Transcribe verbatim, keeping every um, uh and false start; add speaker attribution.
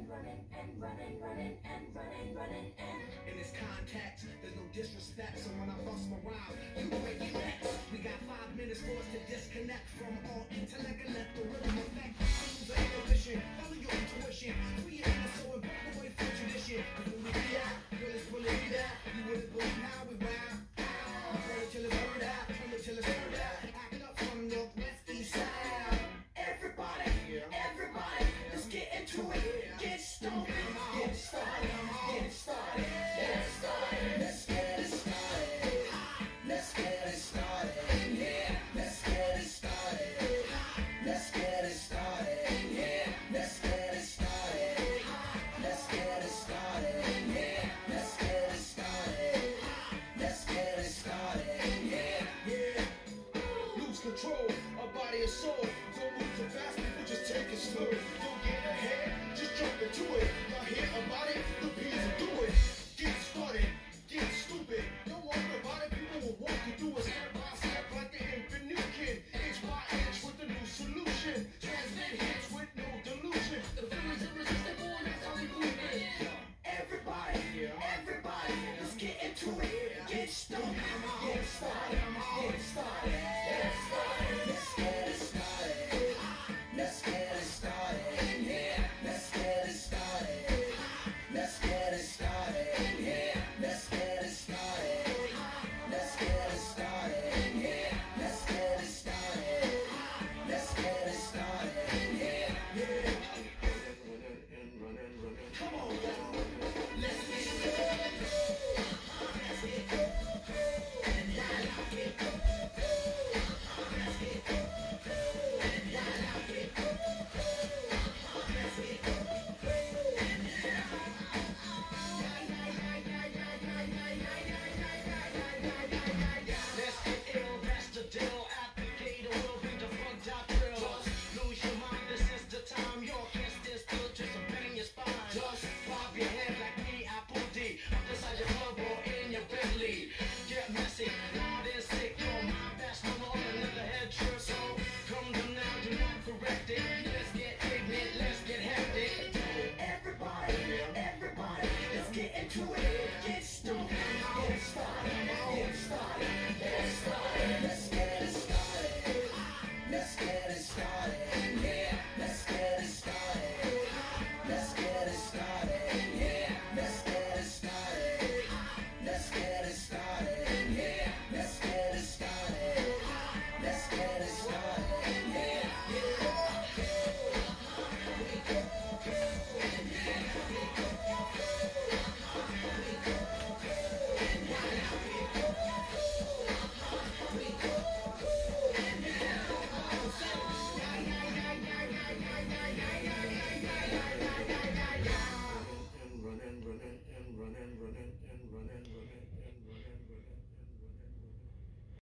Speaker 1: running and running, running and running, running and.
Speaker 2: In this context, there's no disrespect, so when I bust my rhyme, you break your necks. We got five minutes for us to disconnect from all intellect and let the rhythm affect. Use of inhibition, follow your intuition, free your inner soul and break away from tradition. You will be that, girl, it's really be that. You wouldn't believe how we rhyme. We burn it till it's burned out, turn it till it's burned out. Acting up from northwest east side. Everybody, everybody, let's get into it. Get started, get started, get started, get started. Let's get it started. Let's get it started. In here, let's get it started. Let's get it started. In here, let's get it started. Let's get it started. In here, let's get it started. Let's get it started. In here, yeah. Lose control, our body is soul. Don't move too fast, people just take it slow. Don't get ahead, just jump into it. Y'all hear about it? The P's will do it. Get started, get stupid. Don't worry about it, people will walk you through it step by step like the infinite kid. Inch by inch with a new solution. Transmit hits with no delusion. The feeling's irresistible, that's how we move it. Everybody, everybody, let's get into it. Get started.